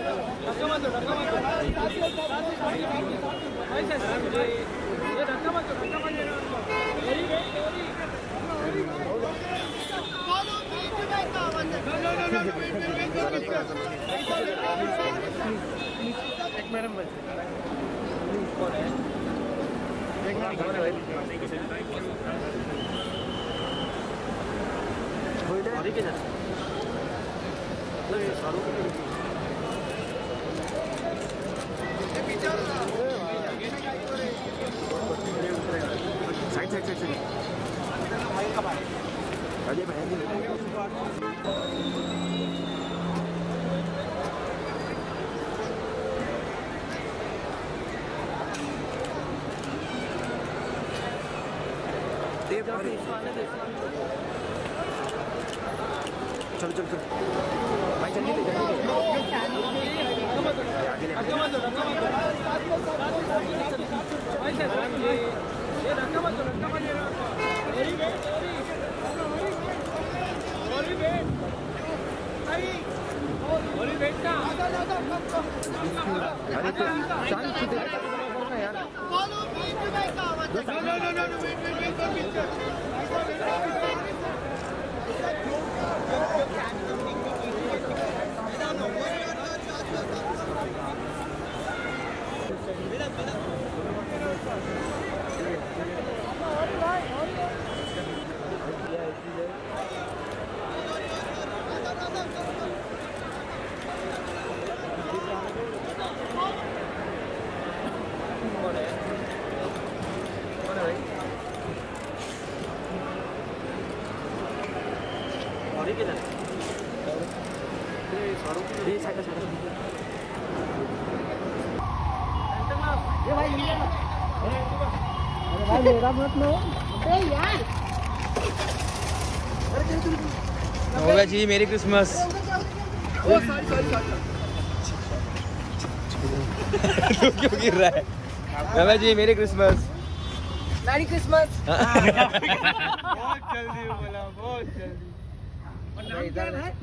चलो चलो चलो भाई जल्दी ले मेरा मत लो यार। होगा जी मेरी क्रिसमस। ओ सॉरी सॉरी सॉरी तू क्यों गिर रहा है? होगा जी मेरी क्रिसमस। Merry Christmas. बहुत जल्दी बोला, बहुत जल्दी। इधर है।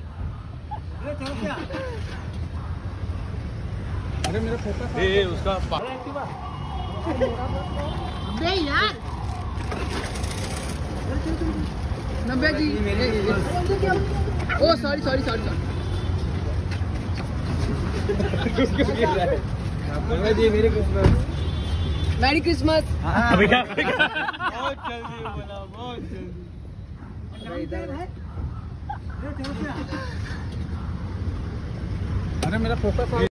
अरे मेरा फोकस ये उसका अबे यार नब्बे जी मेरे ओ सॉरी सॉरी सॉरी सॉरी जी मेरी क्रिसमस। Merry Christmas. बहुत जल्दी बोला, बहुत जल्दी। इधर है। अरे मेरा फोकस